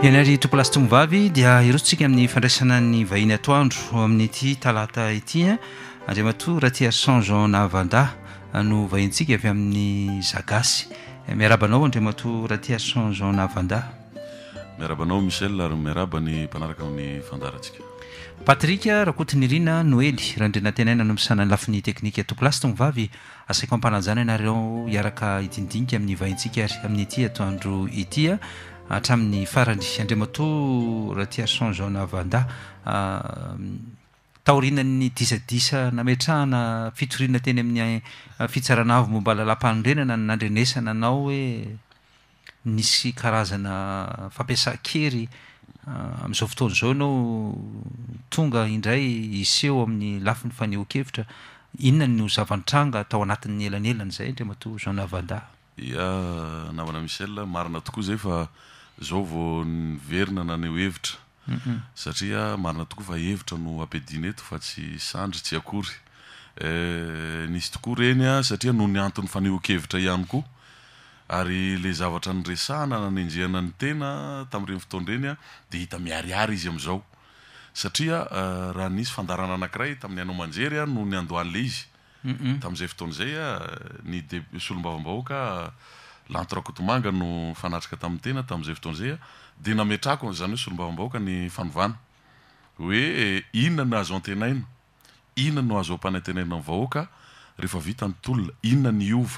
ianary tompolasytomivavy dia irositsika amin'ny fandraisana ny vahiny atoandro amin'ny ity talata ity andriamatoa raha tia Jean Navanda no vahintsika avy amin'ny Zagasy. Miarabanao andriamatoa raha tia Jean Navanda. Miarabanao Michel ary miaraba ny mpanaraka amin'ny fandarantsika. Patrika Rakotonirina Noely randrena tenaina no misana ny lafiny teknika topolasy tomivavy asaiko ampanajana ianareo iaraka itindinika amin'ny vahintsika ary amin'ny ity atoandro ity hatramin'ny farany. Andriamatoa raha tia Jean Navanda taorinan'ny disadisa nametrahana fitoriana teny amin'ny fitsarana avy momba lalam-panorenana ny nandrenesana anao hoe nisy karazana fampiasa-kery amin'izao fotoana izao ianao tonga indray iseho amin'ny lafiny faneho-kevitra. Inona no zavan-tranga tao anatin'ny elanelana izay andriamatoa Jean Navanda? Ia namana Michel, marina tokoa zay fa zao vao niverina naneho hevitra satria marina tokoa fa hevitra no ampedina eto fa tsy sandry tsy akory. Nisy tokoa reny satria noho ny antony faneho-kevitra ihany koa ary le zavatra nyresahana nanenjehana ny tena tamin'ireny fotoana ireny dia hita miariary izy amin'izao satria raha nisy fandarana anankiray tamin'ny anao manjery no ny andohan'le izy tamin'izay fotoana izay ny solombavam-bahoaka Lanto Rakotomanga no fanatrika tamin'ny tena tamin'izay fotoana izay dia nametrahako izany hoe solombavam-bahoaka ny fanovana hoe inona no azo antenaina, inona no azo ampanantenaina ny vahoaka rehefa vita ny tolona, inona ny ova.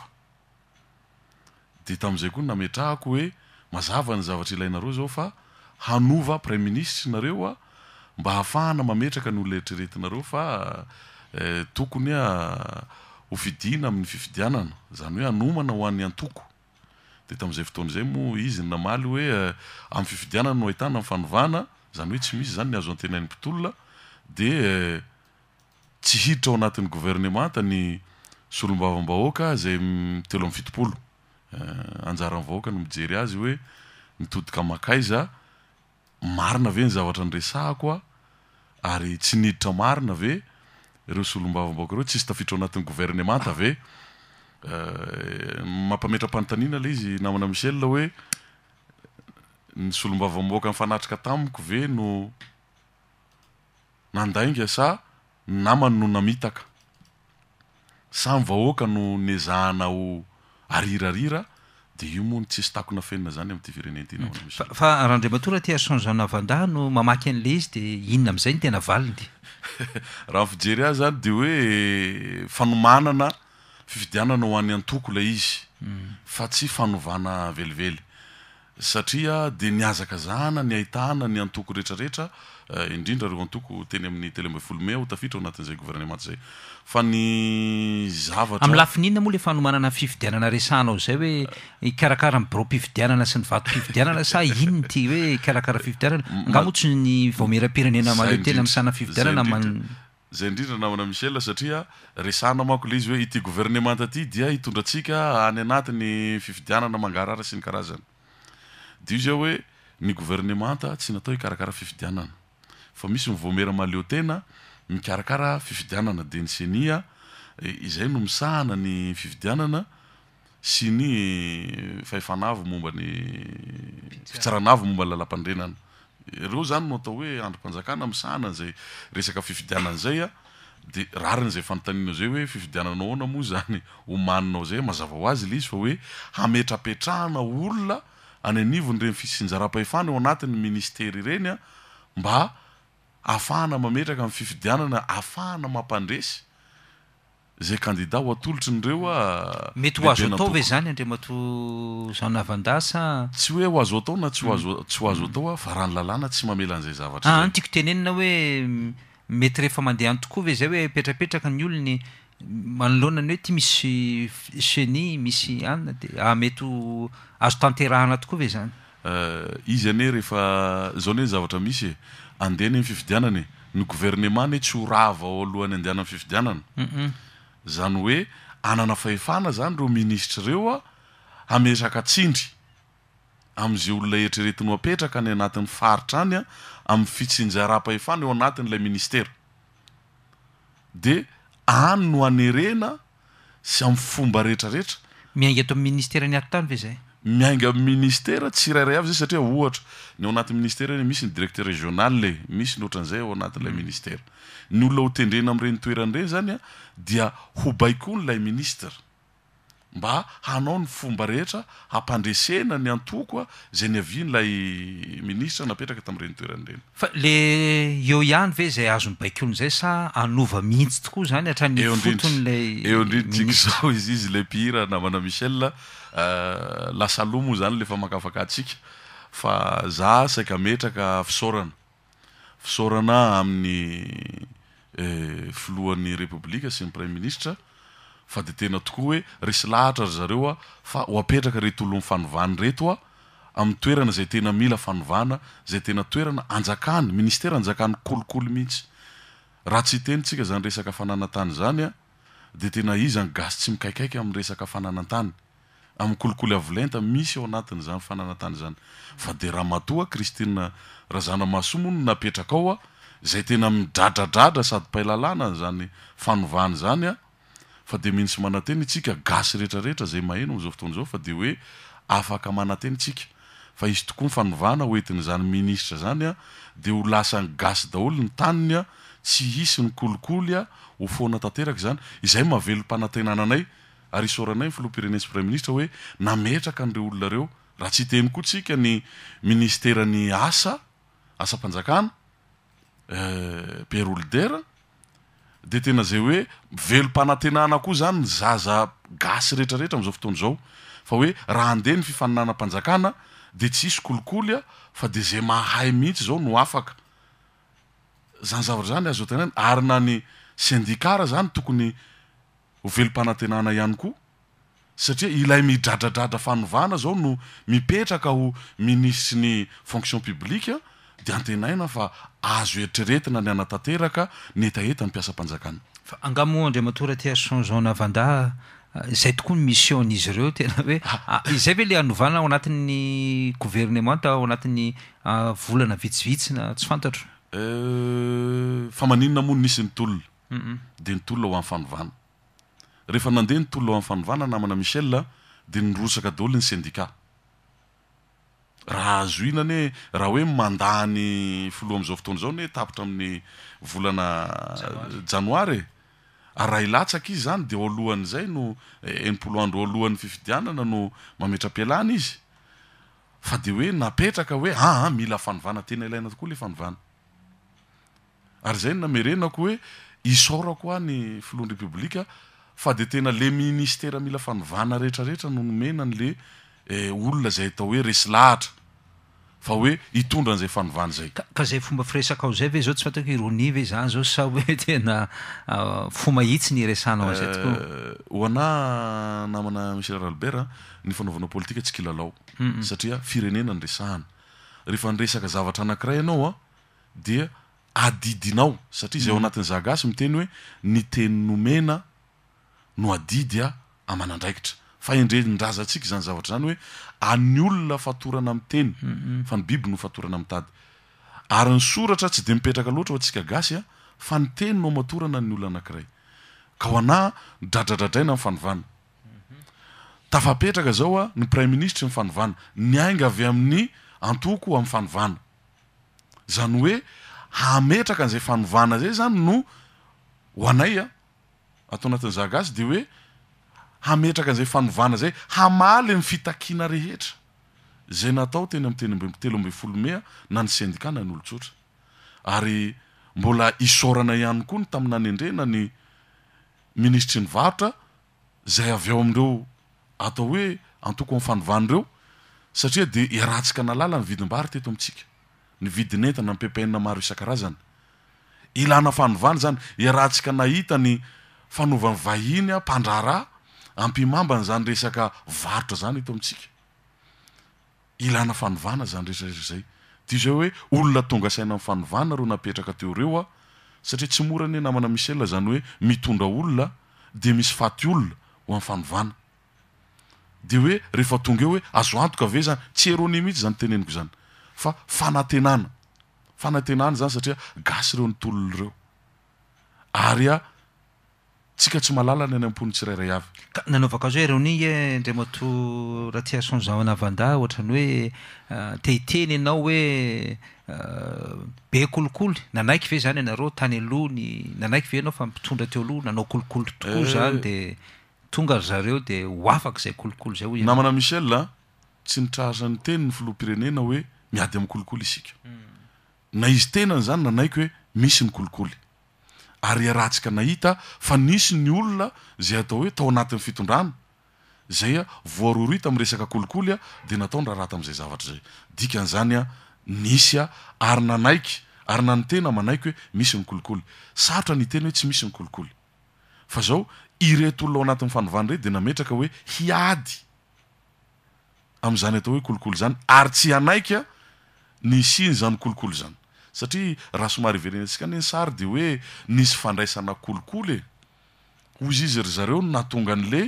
Dia tamin'izay koa nametrahako hoe mazava ny zavatra ilainareo zao fa hanova Premier Ministre nareo mba hahafahana mametraka ny olona eritreretinareo fa tokony ho fidiana amin'ny fifidianana, zany hoe hanomana ho an'ny antoko. Dia tamin'izay fotoana izay moa izy namaly hoe amin'ny fifidianana no ahitana amin'ny fanovana, zany hoe tsy misy zany ny azo antenain'ny mpitolona dia tsy hiditra ao anatin'ny gouvernemanta ny solombavam-bahoaka zay telo amby fitopolo. Anjaran'ny vahoaka no mijery azy hoe nitodika makaiza marina ve ny zavatra nyresahako ary tsy niditra marina ve ireo solombavam-bahoaka ireo tsisy tafiditra ao anatin'ny gouvernemanta ve. Mampametra-panontaniana le izy namana Michel hoe ny solombavam-bahoaka mifanatrika tamiko ve no nandainga sa namany no namitaka sa ny vahoaka no nezahana ho arirarira dia io moa tsisy takona fenina zany amin'ity firenena ity namana Michel. Fa raha andriamatoa tia Jean Navanda no mamaky an'le izy dia inona amin'izay ny tena valiny? Raha fijery azy zany dia hoe fanomanana fifidianana ho an'ny antoko ilay izy fa tsy fanovana velively satria dia niazaka zahana ny ahitana ny antoko rehetrarehetra indrindra reo antoko teny amin'ny telo amby folo may ho tafiditra ao anatin'izay gouvernemanta izay fa ny zavatra amin'ny lafiny inona moa le fanomanana fifidianana resahanao izay hoe ikarakara ny biro-pifidianana sy ny vato-pifidianana sa ino ty hoe ikarakara fifidianana ngamotsy ny vaomeram-pirenena maleo tena misana fifidianana zay indrindra namana Michel satria resahana manko le izy hoe ity gouvernemanta ity dia hitondratsika any anatin'ny fifidianana mangarara sy ny karazany. Dia io zao hoe ny gouvernemanta tsy natao hikarakara fifidianana fa misy mivoamera maleo tena mikarakara fifidianana dia ny senia izay no misahana ny fifidianana sy ny fahefanavo momba ny fitsaranavo momba ny lalam-pandrenana. Ireo zany no atao hoe androm-panjakana misahana an'izay resaka fifidianana izay dia rariny izay fanontaniana zay hoe fifidiananao ahoana moa zany homaninao zay mazava ho azy le izy fa hoe hametrapetrahana olona any anivon'ireny fisinjaram-pahefana ao anatin'ny ministera ireny mba ahafahana mametraka amin'ny fifidianana, ahafahana mampandresy zay kandida ho atolotry nireo mety ho azo atao ve zany andriamatoa Jean Navanda sa tsy hoe ho azo atao na tsy ho azo atao fa raha ny lalàna tsy mamela an'izay zavatra. Tiako tenenina hoe mety rehefa mandeha tokoa ve zay hoe petrapetraka ny olony manoloana ny hoe ty misy chenille misy anina dia mety azo tanterahana tokoa ve zany? Izy ane rehefa zao ne zavatra misy andehany amin'ny fifidianana ny gouvernement tsy ho rava ao alohan'ny andehana amin'ny fifidianana. Zany hoe anana fahefana zany reo ministra reo hametraka tsindry amin'izay olona eritreretiny apetraka any anatin'ny faritra any amin'ny fitsinjaram-pahefana eo anatin'ilay ministera dia no hanerena sy amin'ny fomba rehetrarehetra miainga eto amin'ny ministera ny atany ve zay? miainga amin'ny ministera tsy rairay avy zay satria ohatra ny ao anaty ministera eny misy ny directeur régional le misy ny ohatran'izay ao anatin'ilay ministera ny olona ho tendrena amin'ireny toeran'ireny zany a dia ho baikoa n'ilay ministra mba hanao ny fomba rehetra hampandresena ny antoko a zay ny avian'ilay ministra napetraka tamin'ireny toeran'ireny fa le eo ihany ve zay azo mibaikony zay sa anova mihitsy tokoa zany hatrany foton'lay eo indrindritsika zao izy le mpihira namana Michel lasa loha moa zany lefa makafaka atsika fa za saika metraka fisaorana amin'ny filohan'ny republika sy ny premier ministre fa de tena tokoa hoe resy lahatra zareo a fa ho apetraka reto olo mifanovany reto a amin'ny toerana zay tena mila fanovana zay tena toerana anjakany ministera anjakany kolokolo mihitsy raha tsy tenitsika zany resaka fananantany zany a de tena izany gasy tsy mikaikaiky amin'ny resaka fananantany amin'ny kolokolo avolenta misy ao anatin' zany fananantany zany fa de raha matoa Christine Razana Masomo no napetraka ao a zay tena midradradratra sady pailalana zany fanovany zany a fa de mihintsy mananteny itsika gasy rehetrarehetra zay maheno am'izao fotoana zao fa de hoe afaka mananteny itsika fa izy tokoa mifanovana hoentin'izany ministra zany a de ho lasany gasy daholo ny taniny a tsy hisy ny kolikoly a ho foana tanteraka zany izay mavelom-panantenananay ary isoranay filoha-pirenena sy premier ministre hoe nametraka an'ireo olona reo raha tsy teny koa tsika ny ministerany asa-panjakana Perolder de tena zay hoe velom-panantenana koa zany ny zaza gasy rehetrarehetra am'izao fotoana zao fa hoe raha andeha ny fifaninanam-panjakana de tsy hisy kolikoly a fa de zay mahay mihitsy zao no afaka zany zavatra zany azo tenany ary na ny syndikara zany tokony ho velom-panantenana ihany koa satria ilay midradradratra fanovana zao no mipetraka ho ministry ny fonction publique de antenaina fa azo eritreretina ny anatanteraka ny etaeta ny mpiasa-panjakana fa angamo Andriamatora tia Jean Navanda zay tokoa ny mission-n'izy ireo tena hoe izay ve le anovana ao anatin'ny gouvernement ao anatin'ny volana vitsivitsy na tsy fantatro fa maninona moa nisy ny tolona de ny tolona ho amin'ny fanovana rehefa nandeha ny tolona ho amin'ny fanovana namana Michel de nirosaka daholo ny syndicat raha azo inany raha hoe mandany filoha am'izao fotoana zao ny tapitra amin'ny volana janoary ary raha ilatsaka izy zany de alohan'izay no enimpolo andro alohan'ny fifidianana no mametra-pialana izy fa de hoe napetraka hoe mila fanovana tena ilaina tokoa le fanovana ary zay namerenako hoe isaorako a ny filohan'ny republika fa de tena le ministera mila fanovana rehetrarehetra no nomena n'le olona zay atao hoe resy lahatra fa hoe hitondra an'izay fanovana zay ka zay fomba firesaka ao zay ve zao tsy fatako ironie ve zany zao sa hoe tena fo mahitsy ny resanao azay tokoa ho ana namana Michel Albert ny fanaovana politika tsy kilalao satria firenena ny resahana rehefa nyresaka zavatra anankiray ianao a dia adidinao satria zay ao anatin'ny zagasy miteny hoe ny teny nomena no adidy a amanandraikitra fa indrendrazatsika zany zavatra zany hoe any olona fatorana amin'ny teny fa ny biby no fatorana amin'ny tady ary ny soratra tsy de mipetraka loatra ho atsika gasy a fa ny teny no matorana ny olona anankiray ka ho ana dradradradraina amin'ny fanovana tafapetraka zao a ny premier ministre ny fanovana ny ainga avy amin'ny antoko amin'ny fanovana zany hoe hametraka an'izay fanovana zay zany no ho anay a atao anatin'ny zagasy de hoe hametraka an'izay fanovana zay hamaly ny fitakina rehetra zay natao teny amin'ny telo amby folo mea na ny syndicat na ny olotsotra ary mbola isorana ihany koa ny tamina nendrena ny ministry ny varotra zay avy ao amindreo atao hoe antoko amin'ny fanovan'ireo satria de iaratsika nalala ny vidim-bary teto amitsika ny vidin'entana ny pepainina maro isan-karazany ilana fanovana zany iaratsika nahita ny fanaovan'ny vahiny a mpandrara ampimambany zany resaka varotra zany eto amitsika ilana fanovana zany rehetrarehetra zay ty zay hoe olona tonga saina amin'ny fanovana ro napetraka teo reo a satria tsy mora ny namana Michel zany hoe mitondra olona de misy faty olona ho amin'ny fanovana de hoe rehefa tonga eo hoe azo antoka ve zany tsy erony mihitsy zany teneniko zany fa fanantenana zany satria gasy reo ny tolona reo ary tsika tsy malalana any ampony tsirairay avy ka nanaovaka azo hoe reoni ndray mato raha tia sonzaona vanda ohatrany hoe tehiteny ianao hoe be kolikoly nanaiky ve zany ianareo tany alohany nanaiky ve ianao fa mpitondra teo aloha nanao kolikoly tokoa zany de tonga ry zareo de ho afaka zay kolikoly zay hoy namana Michel tsy nitrahasany teny ny filoha-pirenena hoe miady amin'ny kolikoly isika na izy tenany zany nanaiky hoe misy ny kolikoly ary arahantsika nahita fa nisy ny olona zay atao hoe tao anatin'ny fitondrana zay voarorita amin'ny resaka kolikoly de natao ny raharaha tam'izay zavatra zay dikan'izany nisy ary nanaiky ary nanytena manaiky hoe misy ny kolikoly sarotra ny teny hoe tsy misy ny kolikoly fa zao ireto olona ao anatin'ny fanovana reto de nametraka hoe hiady am'izany atao hoe kolikoly zany ary tsy hanaiky ny siny zany kolikoly zany satria raha somary iverenantsika ny sary de hoe nisy fandraisana kolikoly hozy izy ry zareo natonga an'le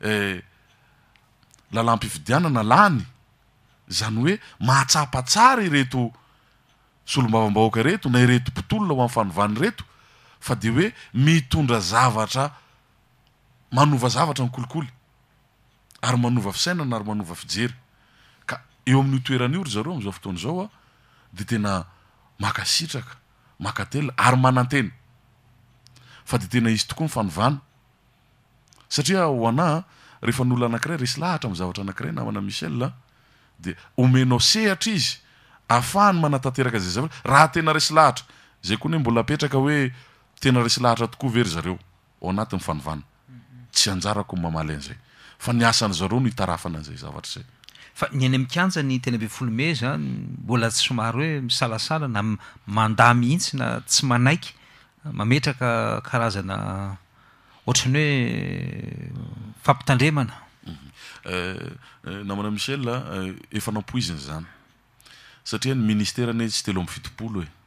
lalam-pifidianana lany zany hoe mahatsapa tsara ireto solombavambahoaka reto na ireto mpitolona ho amin'ny fanovany reto fa de hoe mitondra zavatra manova zavatra ny kolikoly ary manova fisainana ary manova fijery ka eo amin'ny toerana io ry zareo am'izao fotoana zao de tena makasitraka makatela ary manantena fa de tena izy tokoa ny fanovana satria ho ana rehefa n'olona anankiray resy lahatra amin'ny zavatra anankiray namana Michel de omenao sehatra izy ahafahany manatanteraka zay zavatra raha tena resy lahatra zay koa hoe mbola apetraka hoe tena resy lahatra tokoa very zareo ao anatin'ny fanovana tsy anjarako mamaly an'izay fa ny asany zareo no hitarafana an'izay zavatra zay fa ny any amikanja ny tena be folo meza mbola tsy somary hoe misalasala na mandà mihitsy na tsy manaiky mametraka karazana ohatrany hoe fampitandremana namana Michel efa nampoiziny zany satria ny ministera ane tsy telo amby fitopolo hoe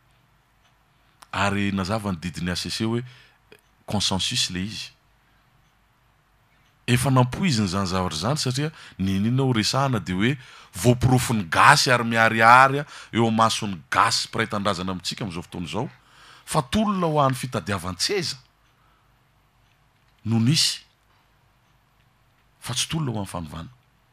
ary nazava ny didiny ACC hoe consensus le izy efa nampoiziny zany zavatra zany satria ninina ho resahana de hoe voapirofony gasy ary miariary eo amasony gasy piraitan-drazana amitsika am'izao fotoana zao fa tolona ho an'ny fitadiavan-tseza no nisy fa tsy tolona ho an'ny fanovana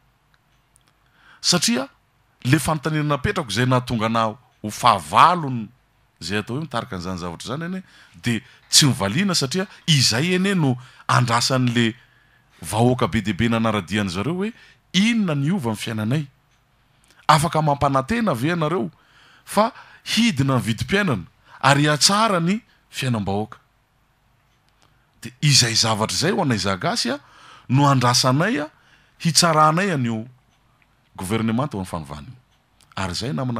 satria le fanontaniana napetrako zay nahatonga na ho fahavalony zay atao hoe mitarika an'izany zavatra zany ane de tsy mivaliana satria izay ene no andrasan'le vahoaka be debe nanaradiany zareo hoe inona ny ova amin'ny fiainanay afaka mampanantena ve anareo fa hidina ny vidim-piainana ary atsara ny fiainam-bahoaka de izay zavatra zay ho anay zagasy no andrasanay hitsarahanay an'io gouvernement ho amin'ny fanovana io ary zay namana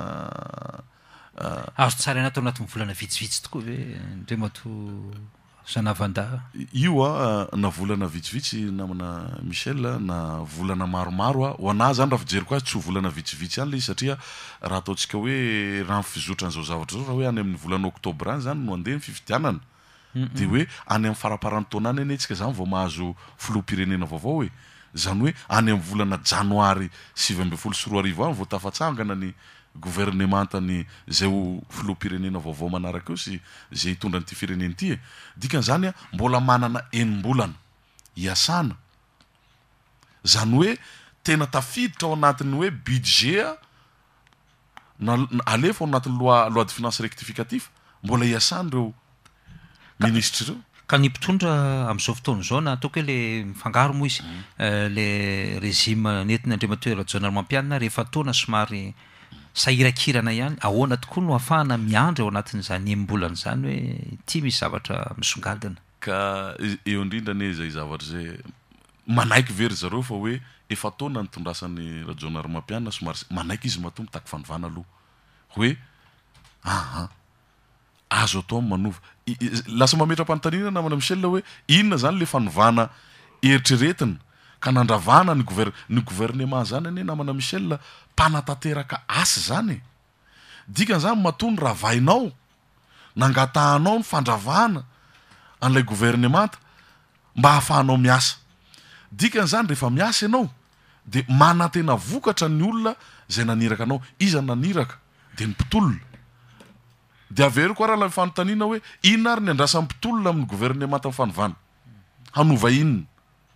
azo tsara anaty anatin'ny volana vitsivitsy tokoa ve ndre mato sanavanda io na volana vitsivitsy namana Michel na volana maromaro ho ana zany raha fijeriko azy tsy ho volana vitsivitsy any le izy satria raha ataontsika hoe raha fizotrany zao zavatra zao raha hoe any amin'ny volana oktobra any zany no andeha ny fifidianana de hoe any amin'ny faraparany taona any ane tsika zany vao mahazo filoha-pirenena vaovao hoe zany hoe any amin'ny volana janoary 2024 any vao tafatsangana ny gouvernementany zay ho filoha-pirenena vaovao manaraka eo sy zay hitondra nyity firenena ity dikan'izany mbola manana enim-bolana hiasana zany hoe tena tafiditra ao anatin'ny hoe budget alefa ao anatin'ny loi de finance rectificatif mbola hiasana reo ministre reo ka ny mpitondra am'izao fotoana zao na ataoko hoe le mifangaro moa izy le régime nentina andriamatoera Jonald Mampianina rehefa taona somary sahirakirana ihany ahoana tokoa no ahafahana miandry ao anatin'izany enim-bolana zany hoe ity misy zavatra misongadina ka eo indrindra ne zay zavatra zay manaiky very zareo fa hoe efa taona nitondrasany Jonald Mampianina somary manaiky izy mato mitaky fanovana aloha hoe azo atao manova lasa mametra-panontaniana namana Michel hoe inona zany le fanovana eritreretina ka nandravana ny gouvernement zany ane namana Michel mpanatanteraka asy zany dikan'izany matony raha vainao nangatahanao ny fandravana an'ilay gouvernement mba hahafahanao miasa dikan'izany rehefa miasa ianao de manantena vokatra ny olona zay naniraka anao iza naniraka de ny mpitolona de avery koa raha la fanontaniana hoe inona ary ny andrasan'ny mpitolona amin'ny gouvernement amin'ny fanovana hanova inona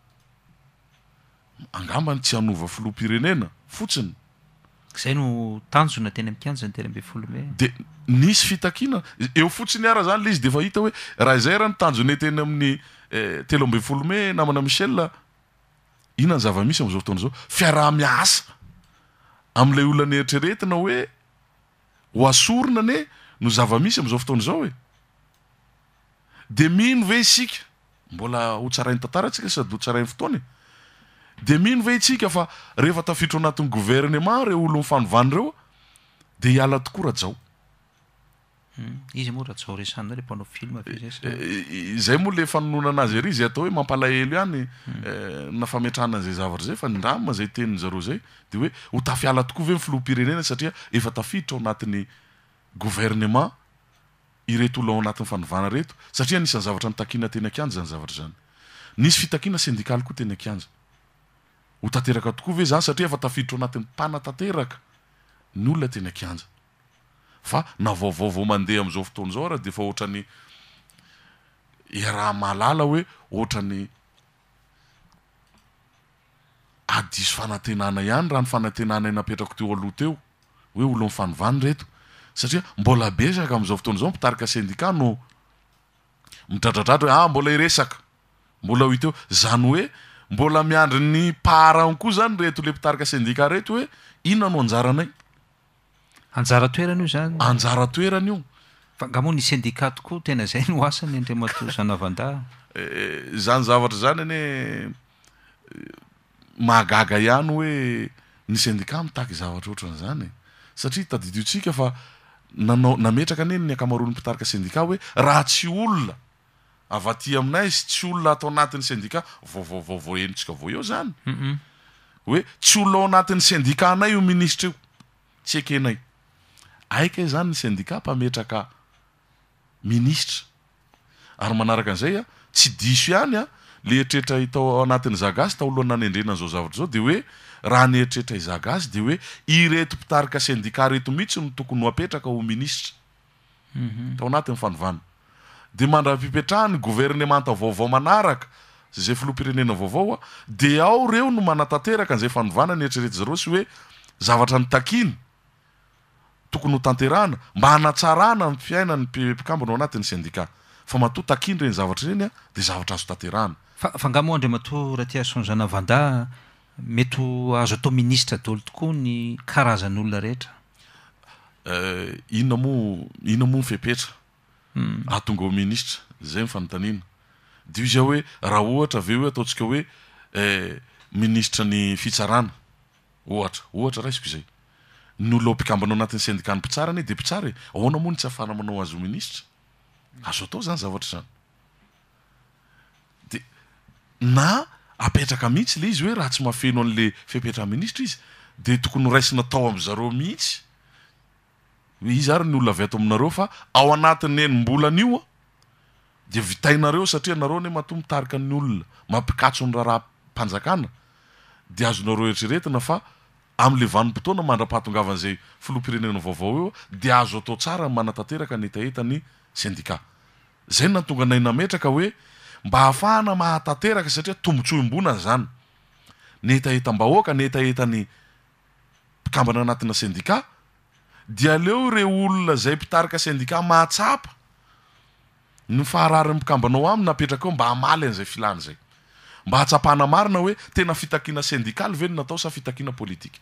angambany tsy hanova filoham-pirenena fotsiny zay no tanjona teny amikanjany teny ambe folo me de nisy fitakiana eo fotsiny ara zany le izy de fa hita hoe raha izay raha ny tanjona teny amin'ny telo ambe folo me namana Michel ina ny zava-misy am'izao fotoana zao fiaraha-miasa am'ilay olona eritreretina hoe ho asorona ne no zava-misy am'izao fotoana zao hoe de mino ve isika mbola ho tsarainy tantara tsika sady ho tsarainy fotoana de mino ve itsika fa rehefa tafiditra anatin'ny gouvernement reo olo mifanovany reo de hiala tokoa rajao izy moa rajao resana le mpanao film zay moa le fanonona anazy ery izy atao hoe mampalahelo ihany na fametrahana zay zavatra zay fa ndrama zay teniny zareo zay de hoe ho tafiala tokoa ve ny filoham-pirenena satria efa tafiditra ao anatin'ny gouvernement ireto olo ao anatin'ny fanovana reto satria nisany zavatra nitakina teny akianja zany zavatra zany nisy fitakina syndikaly koa teny akianja ho tanteraka tokoa ve zany satria efa tafiditra ao anatin'ny mpanatanteraka ny olona teny akianja fa na vaovaovao mandeha am'izao fotoana zao raha de fa ohatrany raha malala hoe ohatrany adiso fanantenana ihany raha ny fanantenana napetrako teo aloha teo hoe olo mifanovany reto satria mbola besaka am'izao fotoana zao mpitarika syndicat no midradradratra hoe mbola iresaka mbola ho iteo zany hoe mbola miandry ny parany koa zany reto le mpitarika syndicat reto hoe inona no anjaranay anjara toerana io zany anjara toerana io fa ngamoa ny syndicat tokoa tena zay no asany Andriamatoa Zanavanda zany zavatra zany ane mahagaga ihany hoe ny syndicat mitaky zavatra ohatran'izany satria tadiditsika fa nanao nametraka ane ny akamaroan'ny mpitarika syndicat hoe raha tsy olona avy aty aminay sy tsy olona atao anatin'ny syndicat vaovaovaovao enitsika vao eo zany hoe tsy olona ao anatin'ny syndicat anay io ministra io tsy ekenay aika zany ny syndicat mpametraka ministra ary manaraka an'izay tsy diso ihany le eritretra hitao ao anatin'ny zagasy taoloana nanendrena an'izao zavatra zao de hoe raha ny eritretra izagasy de hoe ireto mpitarika syndicat reto mihitsy no tokony ho apetraka ho ministra tao anatin'ny fanovana de mandra-pipetrahany gouvernemanta vaovao manaraka zay filoham-pirenena vaovao de ao reo no manatanteraka an'izay fanovana ny eritreretra zareo sy hoe zavatra nitakiny tokony ho tanterahana mba hanatsarana ny fiaina ny mpikambana ao anatin'ny syndicat fa matoa takiny reny zavatra reny de zavatra azo tanterahana fa ngamoa Andriamatoa Ratiason Zanavanda mety azo atao ministra daholo tokoa ny karazan'olona rehetra inona moa mifepetra ahatonga ao ministra zay mifanontaniana de izy hoe raha ohatra ave hoe ataontsika hoe ministra ny fitsarana ohatra raisiko izay ny olo mpikambana ao anatin'ny syndicat ny mpitsarany de mpitsara ahoana moa ny tsy afana manao azy ho ministra azo atao zany zavatra zany de na apetraka mihitsy le izy hoe raha tsy mafeno an'le fipetra ministra izy de tokony raisina tao am'zareo mihitsy izy ary ny olona avy ato aminareo fa ao anatin'ny enim-bolan'io de vitainareo satria nareo ne matoa mitarika ny olona mampikatso ny raha-panjakana de azonareo eritreretina fa am'le vanim-potoana mandra-pahatongavan'izay filoham-pirenena vaovao eo de azo atao tsara manatanteraka ny etaeta ny syndicat zay natonga nay nametraka hoe mba hahafahana mahatanteraka satria tombotsoim-bona zany ny etaetam-bahoaka ny etaetany mpikambana anatina syndicat dia aleo re olona zay mpitarika syndicat mahatsapa ny faharary mpikambanao aminy napetraka eo mba hamaly an'izay filany zay mba hatsapana marina hoe tena fitakiana syndikaly ve no natao sa fitakiana politika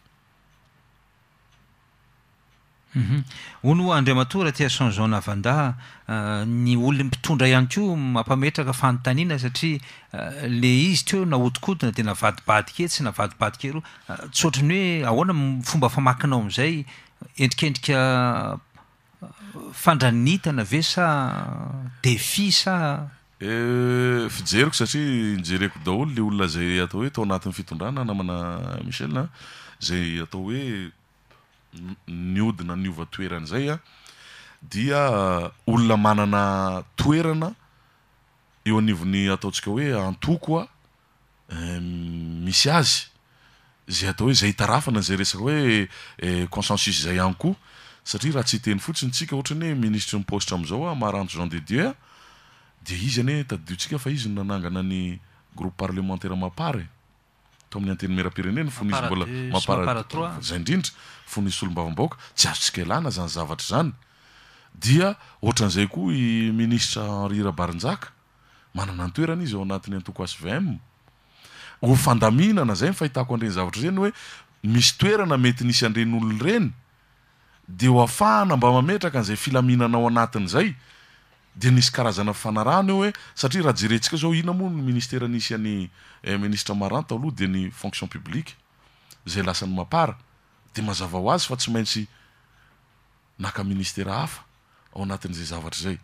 ono Andriamatoa Ratiason Zanavanda ny olona mpitondra ihany koa mampametraka fanontaniana satria le izy teo nahodikotina de navadibadika etsy navadibadika ero tsy ohatrany hoe ahoana fomba famakinao am'izay endrikendrika fandranitana ve sa defi sa fijeriko satria nijereko daholo le olona zay atao hoe tao anatin'ny fitondrana namana Michel zay atao hoe niodina niova toerana zay dia olona manana toerana eo anivony ataontsika hoe antoko misy azy zay atao hoe zay tarafana zay resaka hoe consensus zay ihany koa satria raha tsy teny fotsiny tsika ohatrany hoe ministre nypostre am'izao a Maranto Jean de Dieu de izy ane tadidiotsika fa izy nanangana ny groupe parlementaire mapara to amin'ny anteny mera-pirenena fony izy mbola zay indrindra fony isy olombavambaoka tsy azotsika ilana zany zavatra zany dia ohatran'izay koa i ministre Henri Rabarinjaka manana ny toerana izy ao anatin'ny antoko SVM ho fandaminana zay fahitako an'ireny zavatra zany hoe misy toerana mety nisy an'ireny olona ireny de ho afahana mba mametraka an'izay filaminana ao anatin'izay de nisy karazana fanarahana eo hoe satria raha jerentsika zao ina moa ny ministera nisy any ministre Maranto aloha de ny fonction publique zay lasany mapara de mazava ho azy fa tsy maintsy naka ministera hafa ao anatin'izay zavatra zay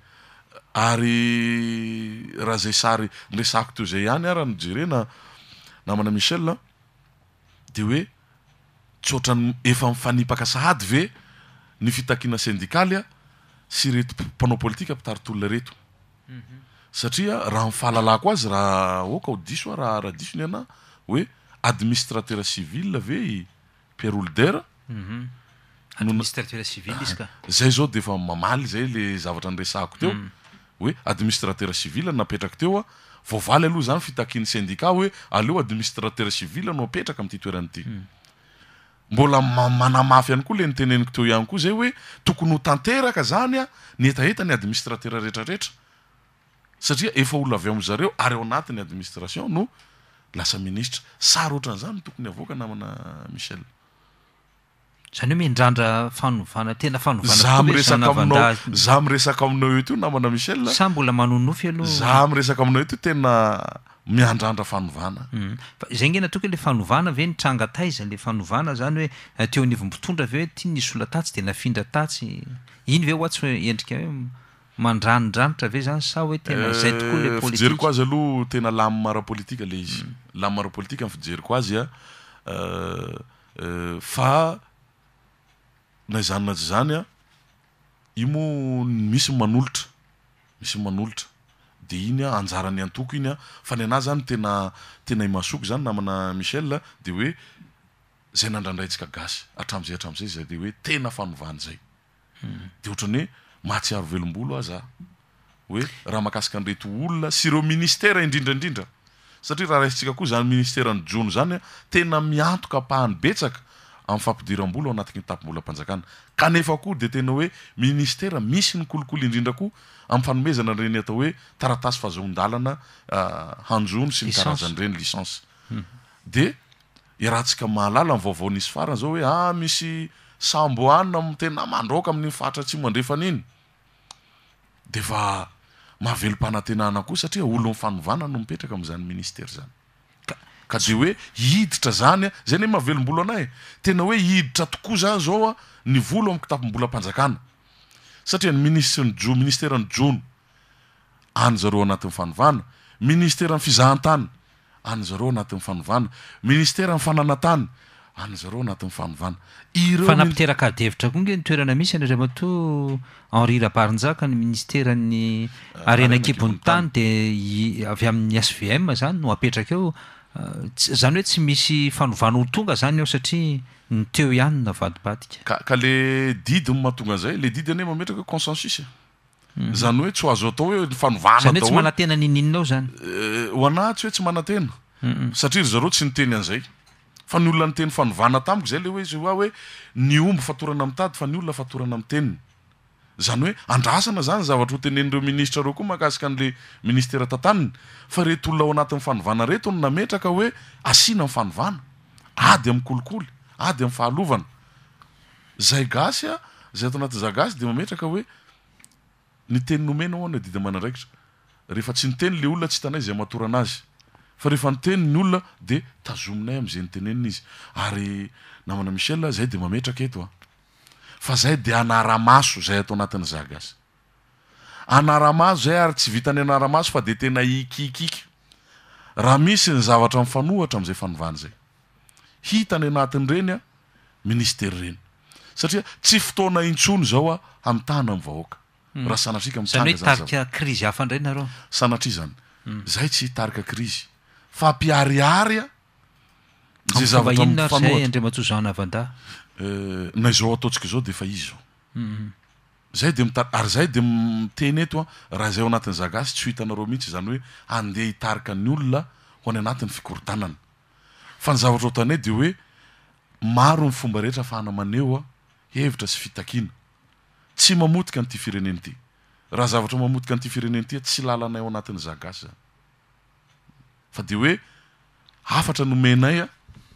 ary raha zay sary resako teo zay ihany ara nijerena namana Michel de hoe tsy ohatrany efa mifanipaka sahady ve ny fitakina syndikaly sy reto mpanao politika mpitarotolona reto satria raha mifahalalako azy raha oka ho diso raha disony ana hoe administrateur civil ve Pierre Holder administrateur civil izy ka zay zao de efa mamaly zay le zavatra nyresahako teo hoe administrateur civil napetraka teo voavaly aloha zany fitakiny syndicat hoe aleo administrateur civil no apetraka amin'ity toerana ity mbola manamafy ihany koa le niteneniko teo ihany koa zay hoe tokony ho tanteraka zany a ny etaeta ny administrateur rehetrarehetra satria efa olona avy amin'ny zareo ary ao anatin'ny administration no lasa ministre sary ohatran'izany tokony avoaka namana Michel zany hoe mendrandra fanovana tena fanovana za miresaka aminao eto namana Michel sa mbola manonofy aloha za miresaka aminao eto tena miandrandra fanovana zay ngena toka le fanovana ve nitranga taiza le fanovana zany hoe teo anivom-potondra ve hoe tia nisy olona tatsy de nafindra tatsy iny ve oatsy hoe endrika hoe mandranodranitra ve zany sa hoe tena zay tokoa le politique fijeriko azy aloha tena lamy mara-politika le izy lamy mara-politika ny fijeriko azy fa na izany na tsy zany io mo misy manolotra de iny anjarany antoko iny fa ny anazy zany tena imasoko zany namana Michel de hoe zay nandrandraitsika gasy atram'izay zay de hoe tena fanovana zay de ohatrany hoe mahatsiaro velombolo aza hoe raha makasika an'reto olona sy ireo ministera indrindraindrindra satria raha raisitsika koa zany ministera ny jono zany tena miantoka pahany betsaka amin'ny fampidiram-bola ao anatin'ny tapim-bolam-panjakana kanefa koa de tena hoe ministera misy ny kolokolo indrindra koa amin'ny fanomezana reny atao hoe taratasy fahazon-dalana hanjono sy ny karazan'ireny licence de irahantsika mahalala ny vaovao nisy farany zao hoe misy samboana tena mandroaka amin'ny fatra tsy mandrefana iny de fa mahavelom-panantenana koa satria olo mifanovana no mipetraka amin'izany ministera zany ka de hoe hiditra zany zay ne mahavelom-bolo anay tena hoe hiditra tokoa zany zao ny volo amin'ny kitapim-bolam-panjakana satria ny ministera ny jono any zareo anatin'ny fanovana ministera ny fizahantany any zareo anatin'ny fanovana ministera ny fananantany any zareo anatin'ny fanovana ireo fanapiteraka adevitra koa nge ny toerana misy anareo mato Henri Rabarinjaka ny ministera ny arena kibony tany de avy amin'ny SVM zany no apetraka eo zany hoe tsy misy fanovana ho tonga zany eo satria ny teo ihany navadibadika ka le didy mahatonga zay le didy ane mametraka consensus zany hoe tsy azo atao hoe fanovana zany hoe tsy manatena nininao zany ho anahy tsy hoe tsy manatena satria zareo tsy niteny an'izay fa ny olona niteny fanovana tamiko zay le hoe izy hoe ny omby fatorana mitady fa ny olona fatorana miteniny zany hoe andrasana zany zavatra ho tenen'ireo ministra reo koa makasika an'le ministera tantaniny fa reto olona ao anatin'ny fanovana reto no nametraka hoe asiana ny fanovana ady amin'ny kolikoly ady amin'ny fahalovana zay gasy zay ato anaty zagasy de mametraka hoe ny teny nomena ao any dida manandraikitra rehefa tsy niteny le olona tsy hitanay zay matorana azy fa rehefa niteny ny olona de tazominay am'izay nitenenina izy ary namana Michel zay de mametraka eto fa zay de anaramaso zay ato anatin'ny zagasy anaramaso zay ary tsy vitany anaramaso fa de tena ikikika raha misy ny zavatra mifanohatra am'izay fanovana zay hitany anatin'ireny ministera reny satria tsy fotoana intsony zao amitahana amin'ny vahoaka raha sanatrika mitanga zany tarika krizy hafa indray nareo sanatria zany zay tsy tarika krizy fa mpiariary zay zavatra mifanohatra Andriamatozana Vanda na izao ataontsika izao de fa izy zay de ary zay de miteny eto a raha zay ao anatin'ny zagasy tsy ho hitanareo mihitsy zany hoe andeha hitarika ny olona ho any anatin'ny fikorotanana fa ny zavatra o tanay de hoe maro ny fomba rehetra afahana maneo a hevitra sy fitakiana tsy mamotika an'ity fireneny ity raha zavatra mamotika an'ity fireneny ity tsy lalanay ao anatin'ny zagasy zany fa de hoe afatra nomenay a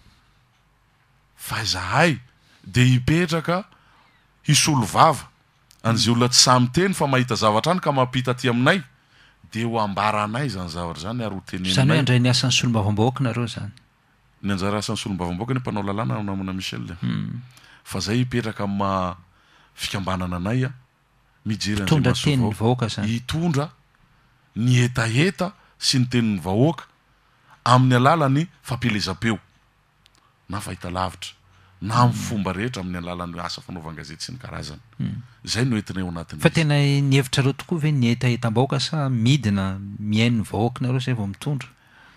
fa izahay de hipetraka hisolo vava an'izay olona tsy samy teny fa mahita zavatra any ka mampita aty aminay de ho ambaranay zany zavatra zany ary ho zany hoe tenenay andray ny asan'ny solombavam-bahoaka nareo zany ny anjara asan'ny solombavam-baoaka ny mpanao lalàna namana Michel fa zay hipetraka ma fikambanana anay a mijery an'izay tondra mahasoa tenin'ny vahoaka. vahoaka zany Hitondra ny hetaheta sy ny tenin'ny vahoaka amin'ny alalany fampelezam-peo na fahita lavitra na amin'ny fomba rehetra amin'ny alalan'ny asa fanaovan-gazety sy ny karazany zay no entinay ao anatin'ny fa tena ny hevitrareo tokoa ve ny etahetam-bahoaka sa midina miain'ny vahoaka nareo zay vao mitondra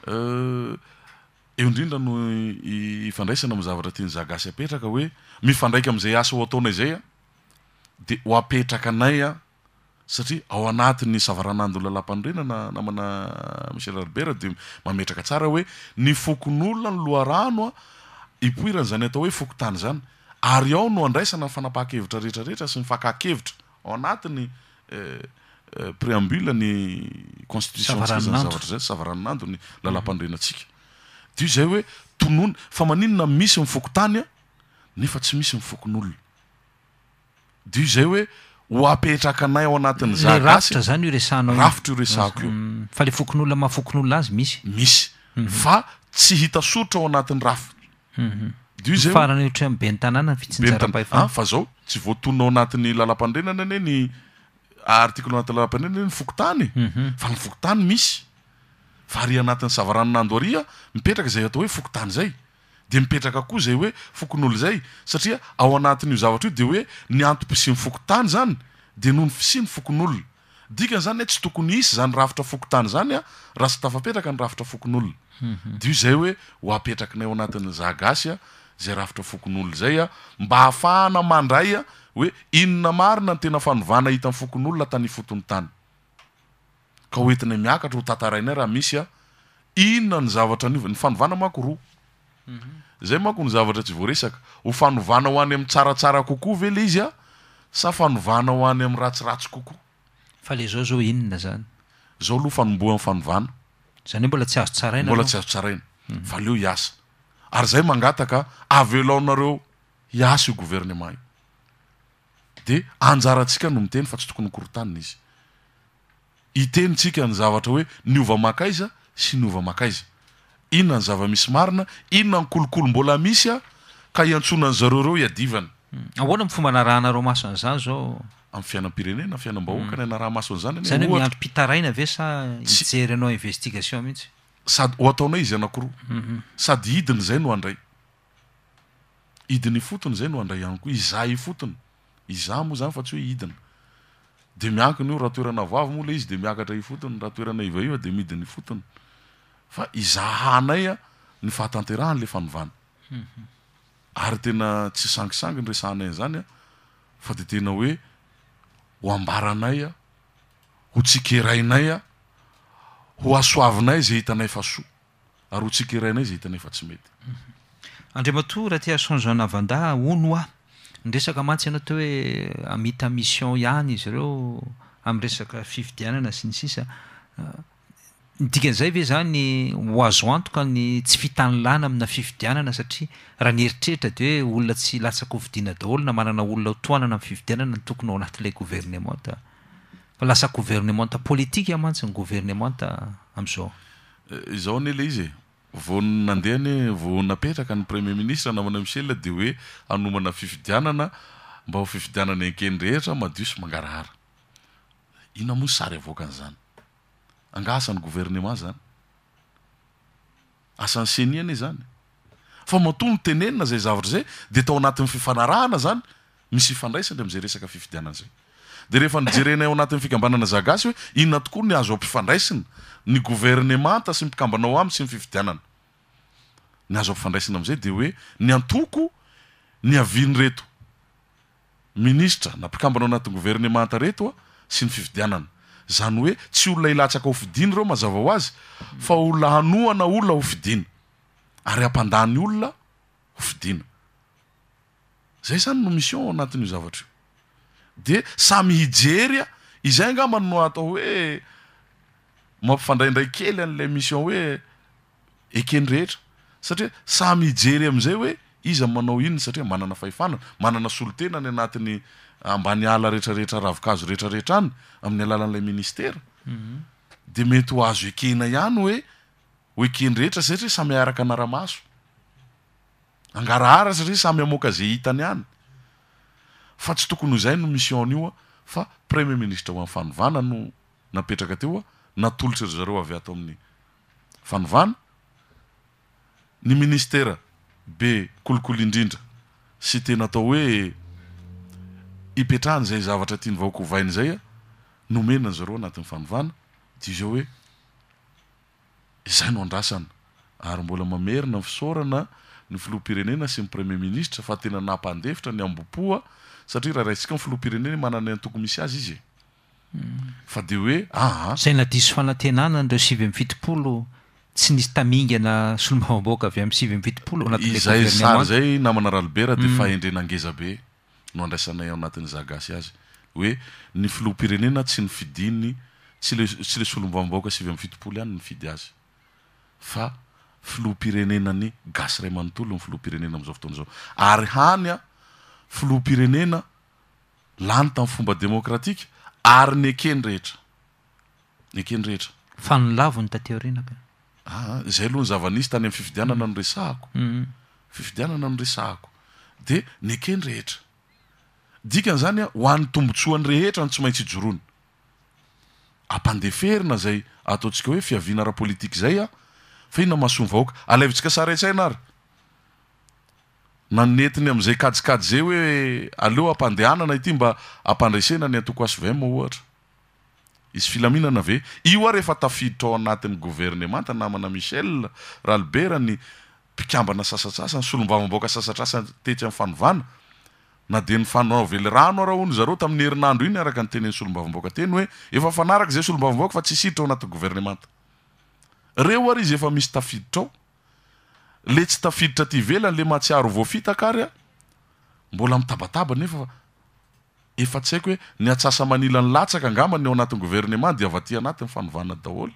eo indrindra no ifandraisana amin'ny zavatra tiany zagasy apetraka hoe mifandraika amin'izay asa ho ataonay zay a de ho apetraka anay a satria ao anatin'ny savaranandro lalam-pandrenana namana Michel Albert de mametraka tsara hoe ny fokon'olona ny loharano a ipoirana zany atao hoe fokotany zany ary ao no andraisana ny fanapahan-kevitra rehetrarehetra sy ny fakahakevitra ao anatin'ny préambule ny constitution zavatra zay savaranandro ny lalam-pandrenantsika de zay hoe tonony fa maninona misy mifokotany a nefa tsy misy mifokon'olona de zay hoe ho apetraka anay ao anatin'ny le rafitra zany io resanao rafitra io resako io fa le fokon'olona mahafokon'olona azy misy fa tsy hita sotra ao anatin'ny rafitra de zay farany ohatra amin'ny ben'ny tanàna ny fitsinjaram-pahefana fa zao tsy voatonina ao anatin'ny lalam-pandrenana ane ny article anatin'ny lalam-pandrenana ny fokotany fa ny fokotany misy fa ary anatin'ny savaranonando aria mipetraka zay atao hoe fokotany zay de mipetraka koa zay hoe fokon'olo zay satria ao anatin'io zavatra io de hoe ny antom-pisiny fokotany zany de noho ny fisiny fokon'olona dikany zany tsy tokony isy zany rafitra fokotany zany a raha sy tafapetraka ny rafitra fokon'olona de io zay hoe ho apetrakinay ao anatin'ny zagasy a zay rafitra fokon'olona zay a mba hahafahana mandray a hoe inona marina ny tena fanovana hita amin'ny fokon'olona tany fotony tany ka hoentinay miakatra ho tantarainay raha misy a inona ny zavatra ny fanovana mako roa zay mako ny zavatra tsy voaresaka ho fanovana ho any amin'ny tsaratsara kokoa ve le izy a sa fanovana ho any amin'ny ratsiratsy kokoa fa le zao inona zany zao aloha fanomboa amin'ny fanovana zany hoe mbola tsy azo tsaraina mbola tsy azo tsaraina fa leo hiasa ary zay mangataka avelaonareo hiasa io gouvernement io de anjarantsika no miteny fa tsy tokony korotanina izy itenitsika ny zavatra hoe niova makaiza sy niova makaiza inona ny zava-misy marina inona ny kolokolo mbola misy a ka iantsonany zareo reo hiadivana ahoana ny fomba narahanareo maso an'izany zao amin'ny fiainam-pirenena fiainam-bahoaka ny anaraha maso an'izany zany hoe miandro mpitaraina ve sa hijery anao investigation mihitsy sady ho ataonay izy anankiroa sady hidiny zay no andray hidiny fotony zay no andray ihany koa izay fotony iza moa zany fa tsy hoe hidina de miankiny io raha toerana voavy moa le izy de miakatra ifotony raha toerana iva io de midiny fotony fa izahanay a ny fahatanterahany le fanovana ary tena tsy sangisangy ny resahanay zany a fa de tena hoe ho ambaranay a ho tsikerainay a ho asoavinay zay hitanay fa soa ary ho tsikerainay zay hitanay fa tsy mety Andriamatoa raha tia sonjo anavanda ono a nyresaka mantsy ianao teo hoe amita mission ihany izy ireo amin'ny resaka fifidianana sy ny sisa dikan'izay ve zany ho azo antoka ny tsy fitanilana amina fifidianana satria raha ny eritreritra de hoe olona tsy latsaka hovidiana daholo na manana olona hotoanana amin'ny fifidianana ny tokony ao anatin'ilay gouvernementa fa lasa gouvernementa politika mantsy ny gouvernementa amin'izao izao ane le izy vao nandehany vao napetraka ny premier ministre namana Michel de hoe anomana fifidianana mba ho fifidianana enkeny rehetra madio sy mangarahara ina moa sary avoaka an'izany anga asan'ny gouvernement zany asan'ny seniana zany fa matono tenenina zay zavatra zay de tao anatin'ny fifanarahana zany misy ifandraisany am'izay resaka fifidianana zay de rehefa nijerenay ao anatin'ny fikambanana zagasy hoe inona tokoa ny azo ampifandraisina ny gouvernementa sy mpikambanao aminy sy ny fifidianana ny azo ampifandraisina am'izay de hoe ny antoko ny aviny reto ministra na mpikambana ao anatin'ny gouvernemanta reto a sy ny fividianana zany hoe tsy olona ilatsaka ho fidiny reo mazava ho azy fa olona hanoana olona ho fidina ary ampandany olona ho fidina zay zany no mission ao anatin'io zavatra io de samy hijerya izay angamba no atao hoe mampifandraindray kely an'lay mission hoe ekeny rehetra satria samy hijery am'izay hoe iza manao inony satria manana fahifanana manana solotena ny anatin'ny ambany ala rehetrarehetra ravikazo rehetrarehetra any amin'ny alalan'ilay ministera de mety ho azo ekena ihany hoe ho ekeny rehetra satria samy araka anaramaso angarahara satria samy amoaka zay hitany ihany fa tsy tokony ho zay no mission io a fa premier ministre ho amin'ny fanovana no napetraka teo a natolotra ry zareo avy ato amin'ny fanovana ny ministera be kolokolo indrindra sy tena atao hoe ipetrahany zay zavatra tiany vahoaka hovainy zay a nomena zareo anatin'ny fanovana de izao hoe izay no andrasana ary mbola mamerina ny fisaorana ny filoham-pirenena sy ny premier ministre fa tena nampandefitra ny ambopoa satria raha raisika ny filoham-pirenena manana ny tokony misy azy izy fa de hoe zay na diso fanantenana ndreo 7-70 tsy nisy tamingana solombavam-baoaka avy amin'ny 7-70 izay sary zay namana ralibera de fahendrena angeza be no andraisanay ao anatin'ny zagasy azy hoe ny filoham-pirenena tsy ny fidiny tsy le solombavam-baoaka 7-70 ihany ny fidy azy fa filoham-pirenenany gasy ray manontolo ny filoham-pirenena am'izao fotoana zao ary hany a filoham-pirenena lany tamin'ny fomba demokratika ary ny ekeny rehetra fa nolavo ny tateorinaka zay aloha ny zavanisy tany amin'ny fifidianana no resahako de ny ekeny rehetra dikany zany a ho an'ny tombotsoany rehetra ny tsy maintsy ijorony ampandeferina zay ataontsika hoe fiaviana ara-politika zay a fa ina mahasomy vahoaka alaivitsika saraitsaina ary nanetiny am'izay kadikady zay hoe aleo ampandehanana ity mba ampandraisena ny atoko asovema ohatra izy filaminana ve io a rehefa tafiditra ao anatin'ny gouvernemanta namana Michel Ralbert ny mpikambana sasatsasa ny solombavam-baoaka sasatrasa tetsy amin'ny fanovana na de ny fanao vely rano raha hony zareo tamin'ny herinandro iny araka ny tenen'ny solombavam-baoaka teny hoe efa fanaraka zay solombavam-baoaka fa tsy siditra ao anatin'ny gouvernemanta reo ary izy efa misy tafiditra ao le tsy tafiditra ty velany le mahatsiaro voafitaka ary a mbola mitabataba nefa efa tsy haiko hoe ny atsasa manila ny latsaka angamba ny ao anatin'ny gouvernement de avaty anatin'ny fanovana daholo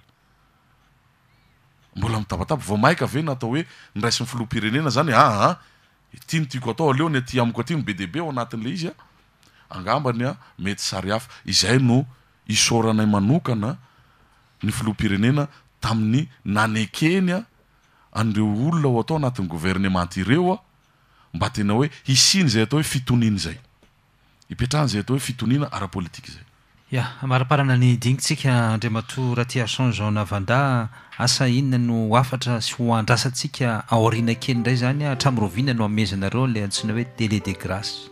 mbola mitabataba vao maika ve natao hoe nyraisin'ny filoham-pirenena zany ity ny tiako atao aleo ny aty amiko aty ny be deaibe ao anatin'le izy a angambany a mety sary hafa izay no isoranay manokana ny filoham-pirenena tamin'ny nanekeny a an'ireo olona ho atao anatin'ny gouvernement ireo a mba tena hoe hisiny zay atao hoe fitoniny zay ipetrahany zay atao hoe fitoniana ara-politika zay maraparana ny dingintsika Andriamatoa Ratiason Jean Navanda asa inona no afatra sy ho andrasantsika aoriana kely indray zany hatramin'roviana no amezanareo le antsoina hoe télé de grâce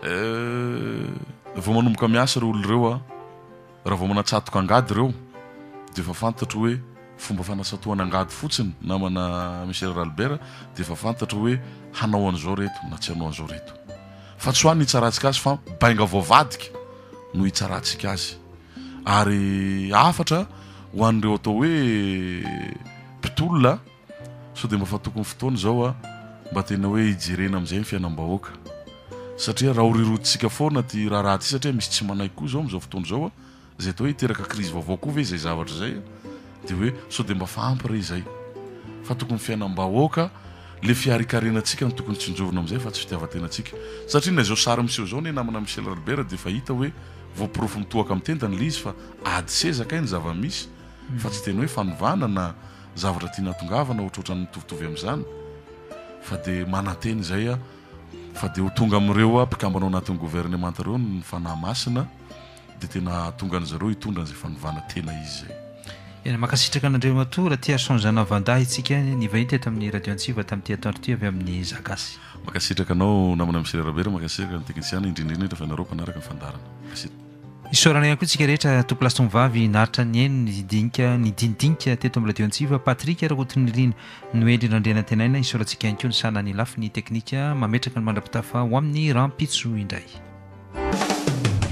vao manomboka miasa reo olo reo a raha vao manatsatoka angady reo de efa fantatro hoe fomba fanasatoana angady fotsiny namana Michel Ralbert de efa fantatro hoe hanao an'izao reto na tsy hanao an'izao reto fa tsy hoany hitsaratsika azy fa bainga voavadika no hitsaratsika azy ary afatra ho an'ireo atao hoe mpitolona so de mba fa tokony fotoana zao a mba tena hoe hijerena am'izay ny fiainam-bahoaka satria raha horirotsika foana ty raharaha ty satria misy tsy manaiky koa zao am'izao fotoana zao a zay atao hoe hiteraka krizy vaovao koa ve zay zavatra zay de hoe so de mba fampy re zay fa tokony fiainam-bahoaka le fiarikarenatsika no tokony tsinjovina am'izay fa tsy fitiavatenantsika satria na zao sary miseho zao ny namana Michel Ralbert de fa hita hoe voapirofo mitoaka amin'ny tentany le izy fa ady sezaka iny zava-misy fa tsy tena hoe fanovana na zavatra tiana tongavana ohatrohatrany mitovitovy am'izany fa de mananteny zay a fa de ho tonga am'ireo a mpikambana ao anatin'ny gouvernemanta reo ny fanahy masina de tena tonga an'zareo hitondra an'izay fanovana tena izy zay makasitraka an'Andriamatoa Ratiason Jean Navanda itsika ny vahiny teto amin'ny radio Antsiva tamin'ity atoandro ty avy amin'ny zagasy makasitraka anao namana Michel Ralbert makasitraka ny teknisiana indrindrindrindra fa nareo mpanaraka ny fandarana isorana ihany koa tsika rehetra tompolasa tovavy naritra ny eny ny dinidinika teto amin'ny radio Antsiva Patrick Rakotonirina Noely Randrianatenaina isorantsika ihany koa ny sanany lafy ny teknika mametraka ny mandrapitafa ho amin'ny rampitso indray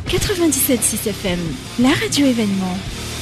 97.6 FM, la radio événement.